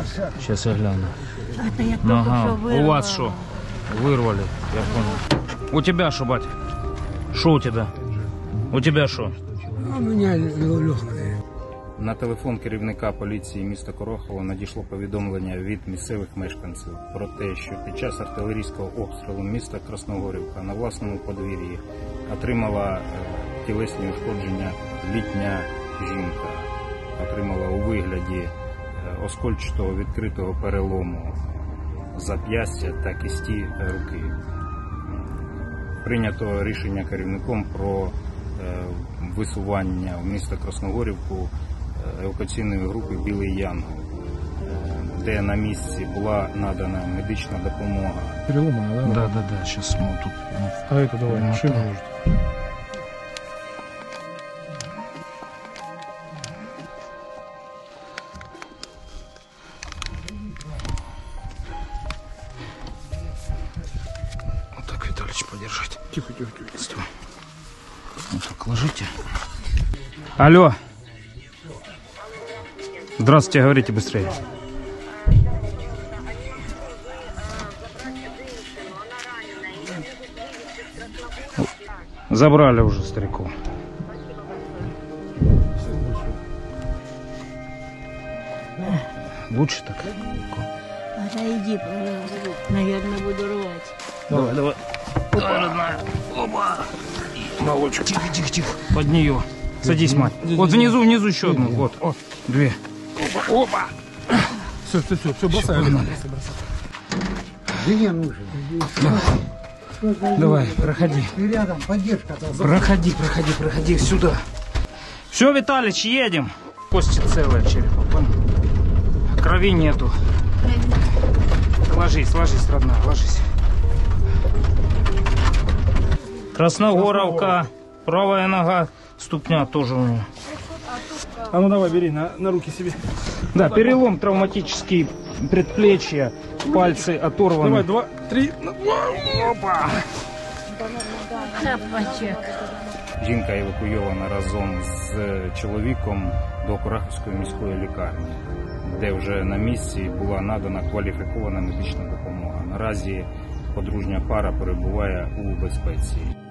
Сейчас я гляну. Это я только Ага. что вырвала. У вас что? Вырвали, я понял. У тебя что, батя? Что у тебя? У тебя что? У меня легкое. На телефон керівника поліції міста Корохова надійшло повідомлення від місцевих мешканців про те, що під час артилерійського обстрілу міста Красногорівка на власному подвір'ї отримала тілесні ушкодження літня жінка. Отримала у вигляді оскольчатого відкритого перелому зап'ястя та кисті руки. Прийнято рішення керівником про висування в місто Красногорівку евакуаційної групи «Білий Янгол», де на місці була надана медична допомога. Переломано, да? Да. Сейчас мы тут. А это давай, машину может. Вот так, Виталич, подержать. Тихо. Стой. Вот так ложите. Алло. Здравствуйте, говорите быстрее. Забрали уже стариков. Лучше так? Отойди, пожалуйста. Наверное, буду рвать. Давай. Давай, родная. Опа. Молочек. Тихо. Под нее. Садись, мать. Вот внизу еще одну. Вот. Две. Опа. Все, бросай. Где нужен? Давай, проходи. Ты рядом, поддержка. Проходи сюда. Все, Виталич, едем. Кости целые черепа, понял? Крови нету. Ложись, родная, ложись. Красногоровка. Правая нога, ступня тоже у нее. А ну давай, бери на руки себе. Да, перелом травматический, предплечья, пальцы оторваны. Давай, 2, 3. Опа! Капачек. Жінка евакуйована разом з чоловіком до Курахівської міської лікарні, де вже на місці була надана кваліфікована медична допомога. Наразі подружня пара перебуває у безпеці.